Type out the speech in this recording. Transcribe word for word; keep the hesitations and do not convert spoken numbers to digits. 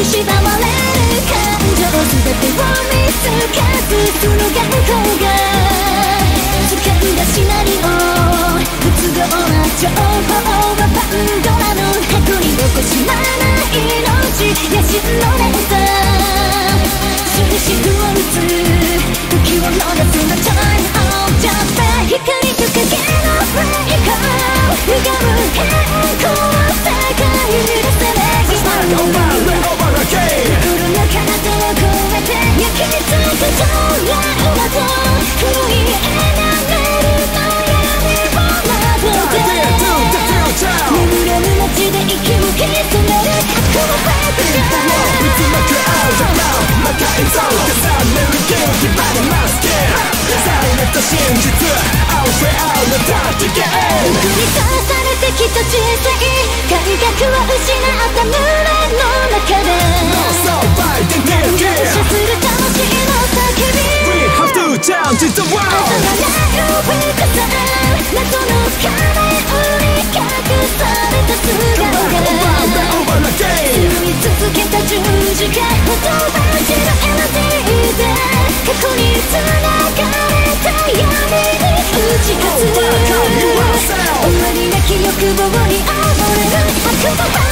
縛られる感情全てを見透かすその眼光が掴んだシナリオ不都合な情報はパンドラの箱に残しまない命野心の連鎖印符を打つ時を逃すな Time of Japan 光と影のブレイク歪む変更の世界でせめぎ合う心の彼方を越えて焼き付くドライと黒いエナメルの闇をなぞって眠れぬ街で息を潜める悪魔フェイクが渦巻く青空魔界像重ねる元気までマスケされた真実青フェアのタッチゲーム繰り返されてきた人生感覚を失った胸の中で何を射する魂の叫び We have to change the world 朝がないウィークさ謎の壁に隠された姿が強い続けた十字架ほど走る エルイーディー で過去に繋がれた闇に打ち勝つ終わりなき欲望に溺れる悪魔